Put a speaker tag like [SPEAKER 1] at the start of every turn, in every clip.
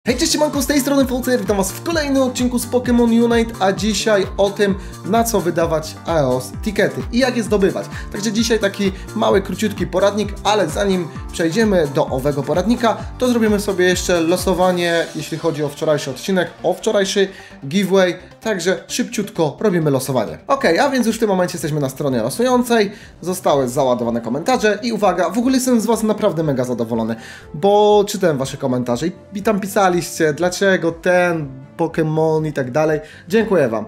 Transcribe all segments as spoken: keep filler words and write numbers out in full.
[SPEAKER 1] Hej, cześć, siemanko, z tej strony Fulcer, witam was w kolejnym odcinku z Pokémon Unite, a dzisiaj o tym, na co wydawać A E O S tikety i jak je zdobywać. Także dzisiaj taki mały, króciutki poradnik, ale zanim przejdziemy do owego poradnika, to zrobimy sobie jeszcze losowanie, jeśli chodzi o wczorajszy odcinek, o wczorajszy giveaway, także szybciutko robimy losowanie. Ok, a więc już w tym momencie jesteśmy na stronie losującej, zostały załadowane komentarze i uwaga, w ogóle jestem z was naprawdę mega zadowolony, bo czytałem wasze komentarze i, i tam pisali, dlaczego ten Pokémon i tak dalej. Dziękuję wam.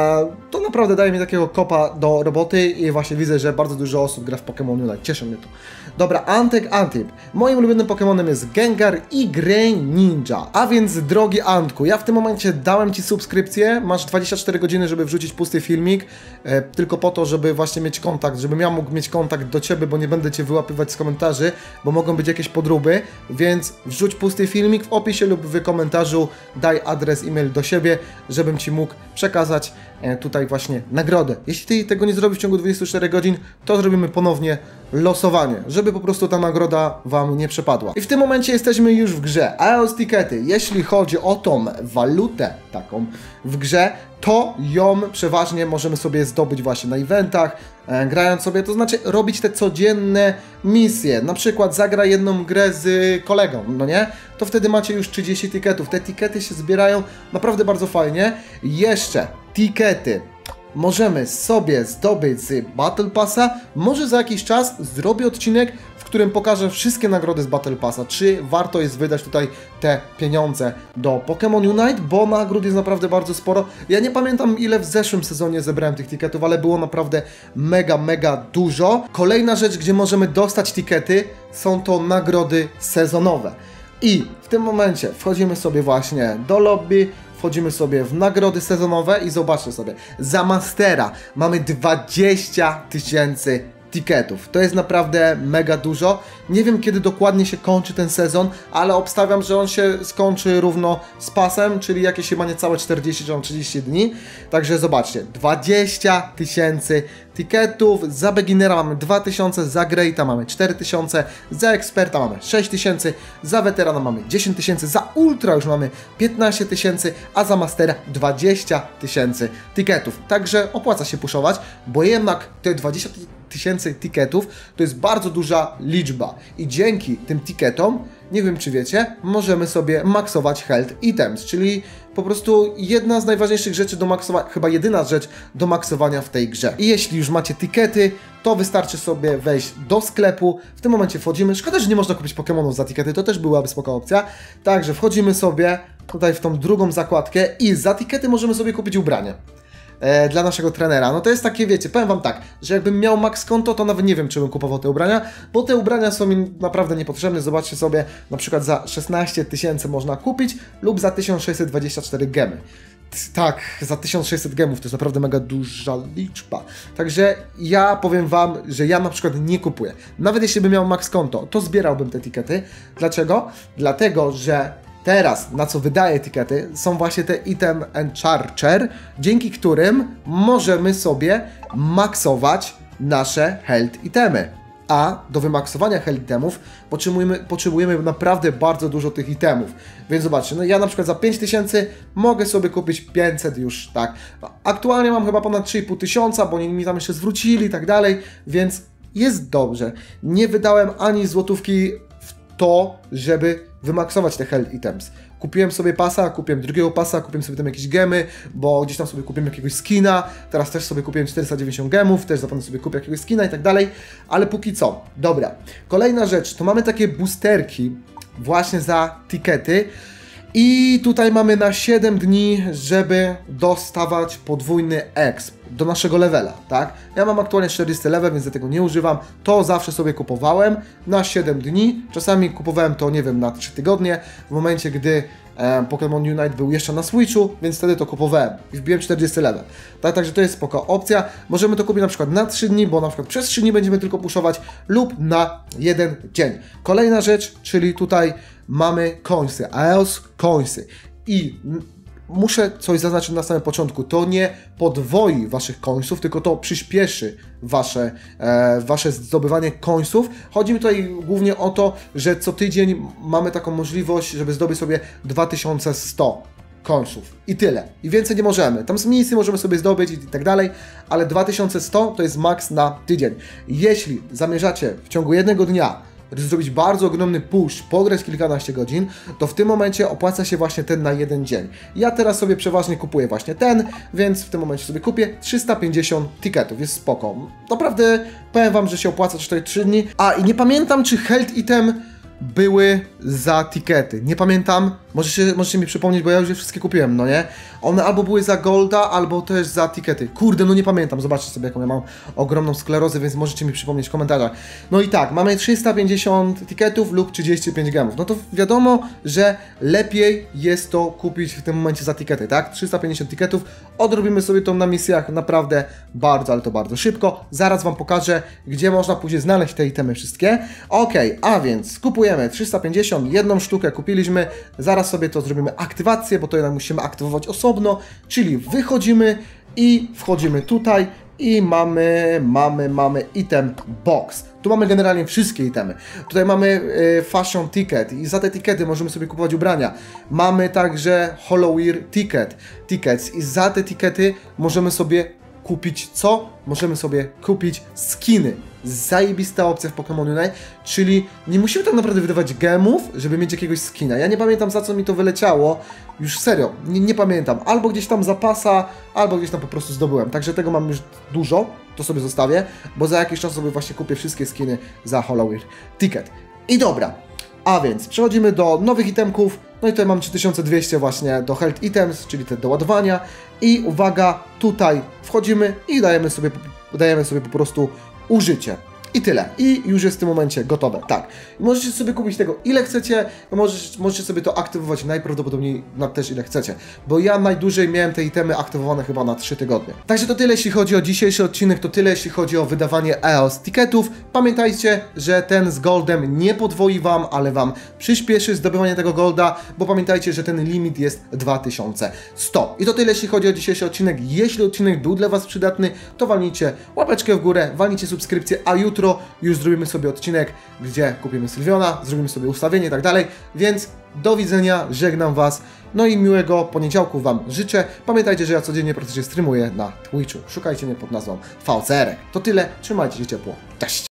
[SPEAKER 1] To naprawdę daje mi takiego kopa do roboty i właśnie widzę, że bardzo dużo osób gra w Pokémon Unite. Cieszy mnie to. Dobra, Antek Antip. Moim ulubionym Pokémonem jest Gengar i Greninja. A więc, drogi Antku, ja w tym momencie dałem ci subskrypcję. Masz dwadzieścia cztery godziny, żeby wrzucić pusty filmik. E, tylko po to, żeby właśnie mieć kontakt, żebym ja mógł mieć kontakt do ciebie, bo nie będę cię wyłapywać z komentarzy, bo mogą być jakieś podróby. Więc wrzuć pusty filmik w opisie lub w komentarzu. Daj adres, e-mail do siebie, żebym ci mógł przekazać e, tutaj właśnie nagrodę. Jeśli ty tego nie zrobisz w ciągu dwudziestu czterech godzin, to zrobimy ponownie losowanie, żeby po prostu ta nagroda wam nie przepadła. I w tym momencie jesteśmy już w grze. A E O S tikety, jeśli chodzi o tą walutę taką w grze, to ją przeważnie możemy sobie zdobyć właśnie na eventach, e, grając sobie, to znaczy robić te codzienne misje, na przykład zagraj jedną grę z kolegą, no nie? To wtedy macie już trzydzieści tiketów, te tikety się zbierają naprawdę bardzo fajnie. Jeszcze tikety możemy sobie zdobyć z Battle Passa. Może za jakiś czas zrobię odcinek, w którym pokażę wszystkie nagrody z Battle Passa, czy warto jest wydać tutaj te pieniądze do Pokémon Unite, bo nagród jest naprawdę bardzo sporo. Ja nie pamiętam, ile w zeszłym sezonie zebrałem tych tiketów, ale było naprawdę mega, mega dużo. Kolejna rzecz, gdzie możemy dostać tikety, są to nagrody sezonowe. I w tym momencie wchodzimy sobie właśnie do lobby, wchodzimy sobie w nagrody sezonowe i zobaczcie sobie, za Mastera mamy dwadzieścia tysięcy tiketów. To jest naprawdę mega dużo. Nie wiem, kiedy dokładnie się kończy ten sezon, ale obstawiam, że on się skończy równo z pasem, czyli jakieś chyba niecałe czterdzieści czy trzydzieści dni. Także zobaczcie, dwadzieścia tysięcy tiketów. Za beginnera mamy dwa tysiące, za greata mamy cztery tysiące, za eksperta mamy sześć tysięcy, za weterana mamy dziesięć tysięcy, za ultra już mamy piętnaście tysięcy, a za mastera dwadzieścia tysięcy tiketów. Także opłaca się puszować, bo jednak te dwadzieścia tysięcy tiketów to jest bardzo duża liczba i dzięki tym tiketom, nie wiem czy wiecie, możemy sobie maksować health items, czyli po prostu jedna z najważniejszych rzeczy do maksowania, chyba jedyna rzecz do maksowania w tej grze. I jeśli już macie tikety, to wystarczy sobie wejść do sklepu, w tym momencie wchodzimy, szkoda, że nie można kupić Pokémonów za tikety, to też byłaby spoko opcja, także wchodzimy sobie tutaj w tą drugą zakładkę i za tikety możemy sobie kupić ubranie e, dla naszego trenera. No to jest takie, wiecie, powiem wam tak, że jakbym miał max konto, to nawet nie wiem, czy bym kupował te ubrania, bo te ubrania są mi naprawdę niepotrzebne. Zobaczcie sobie, na przykład za szesnaście tysięcy można kupić lub za tysiąc sześćset dwadzieścia cztery gemy. Tak, za tysiąc sześćset gemów to jest naprawdę mega duża liczba. Także ja powiem wam, że ja na przykład nie kupuję. Nawet jeśli bym miał max konto, to zbierałbym te tikety. Dlaczego? Dlatego, że teraz, na co wydaję etykiety, są właśnie te item encharger, dzięki którym możemy sobie maksować nasze health itemy. A do wymaksowania health itemów potrzebujemy, potrzebujemy naprawdę bardzo dużo tych itemów. Więc zobaczcie, no ja na przykład za pięć tysięcy mogę sobie kupić pięćset już, tak. Aktualnie mam chyba ponad trzy i pół tysiąca, bo oni mi tam jeszcze zwrócili i tak dalej, więc jest dobrze. Nie wydałem ani złotówki w to, żeby wymaksować te health items. Kupiłem sobie pasa, kupiłem drugiego pasa, kupiłem sobie tam jakieś gemy, bo gdzieś tam sobie kupiłem jakiegoś skina, teraz też sobie kupiłem czterysta dziewięćdziesiąt gemów, też zapewne sobie kupię jakiegoś skina i tak dalej, ale póki co. Dobra, kolejna rzecz, to mamy takie boosterki właśnie za tikety i tutaj mamy na siedem dni, żeby dostawać podwójny exp do naszego levela, tak? Ja mam aktualnie czterdzieści level, więc tego nie używam. To zawsze sobie kupowałem na siedem dni. Czasami kupowałem to, nie wiem, na trzy tygodnie, w momencie, gdy e, Pokémon Unite był jeszcze na Switchu, więc wtedy to kupowałem i wbiłem czterdzieści level. Tak, także to jest spoko opcja. Możemy to kupić na przykład na trzy dni, bo na przykład przez trzy dni będziemy tylko puszować, lub na jeden dzień. Kolejna rzecz, czyli tutaj mamy coinsy, A E O S coinsy. I muszę coś zaznaczyć na samym początku, to nie podwoi waszych końców, tylko to przyspieszy wasze, e, wasze zdobywanie końców. Chodzi mi tutaj głównie o to, że co tydzień mamy taką możliwość, żeby zdobyć sobie dwa tysiące sto końców i tyle. I więcej nie możemy. Tam z misji możemy sobie zdobyć i tak dalej, ale dwa tysiące sto to jest maks na tydzień. Jeśli zamierzacie w ciągu jednego dnia zrobić bardzo ogromny push, pograć kilkanaście godzin, to w tym momencie opłaca się właśnie ten na jeden dzień. Ja teraz sobie przeważnie kupuję właśnie ten, więc w tym momencie sobie kupię trzysta pięćdziesiąt tiketów, jest spoko. Naprawdę powiem wam, że się opłaca tutaj trzy dni. A i nie pamiętam, czy health item były za tikety. Nie pamiętam, możecie, możecie mi przypomnieć, bo ja już je wszystkie kupiłem, no nie? One albo były za golda, albo też za tikety. Kurde, no nie pamiętam, zobaczcie sobie, jaką ja mam ogromną sklerozę, więc możecie mi przypomnieć w komentarzach. No i tak, mamy trzysta pięćdziesiąt tiketów lub trzydzieści pięć gemów. No to wiadomo, że lepiej jest to kupić w tym momencie za tikety, tak? trzysta pięćdziesiąt tiketów, odrobimy sobie to na misjach naprawdę bardzo, ale to bardzo szybko. Zaraz wam pokażę, gdzie można później znaleźć te itemy wszystkie. Ok, a więc kupujemy trzysta pięćdziesiąt, jedną sztukę kupiliśmy, zaraz sobie to zrobimy aktywację, bo to jednak musimy aktywować osobno, czyli wychodzimy i wchodzimy tutaj i mamy, mamy, mamy item box. Tu mamy generalnie wszystkie itemy. Tutaj mamy y, fashion ticket i za te tikety możemy sobie kupować ubrania. Mamy także Halloween ticket, tickets i za te tikety możemy sobie kupić co? Możemy sobie kupić skiny. Zajebista opcja w Pokémon Unite, czyli nie musimy tak naprawdę wydawać gemów, żeby mieć jakiegoś skina. Ja nie pamiętam, za co mi to wyleciało, już serio, nie, nie pamiętam. Albo gdzieś tam zapasa, albo gdzieś tam po prostu zdobyłem. Także tego mam już dużo, to sobie zostawię, bo za jakiś czas sobie właśnie kupię wszystkie skiny za Halloween Ticket. I dobra, a więc przechodzimy do nowych itemków. No i tutaj mam trzy tysiące dwieście właśnie do Health Items, czyli te do ładowania. I uwaga, tutaj wchodzimy i dajemy sobie, dajemy sobie po prostu użycie. I tyle. I już jest w tym momencie gotowe. Tak. I możecie sobie kupić tego ile chcecie, możecie, możecie sobie to aktywować najprawdopodobniej na też ile chcecie. Bo ja najdłużej miałem te itemy aktywowane chyba na trzy tygodnie. Także to tyle jeśli chodzi o dzisiejszy odcinek, to tyle jeśli chodzi o wydawanie E O S ticketów. Pamiętajcie, że ten z goldem nie podwoi wam, ale wam przyspieszy zdobywanie tego golda, bo pamiętajcie, że ten limit jest dwa tysiące sto. I to tyle jeśli chodzi o dzisiejszy odcinek. Jeśli odcinek był dla was przydatny, to walnijcie łapeczkę w górę, walnijcie subskrypcję, a jutro Jutro już zrobimy sobie odcinek, gdzie kupimy Sylwiona, zrobimy sobie ustawienie i tak dalej, więc do widzenia, żegnam was, no i miłego poniedziałku wam życzę. Pamiętajcie, że ja codziennie praktycznie streamuję na Twitchu, szukajcie mnie pod nazwą V C R. To tyle, trzymajcie się ciepło, cześć!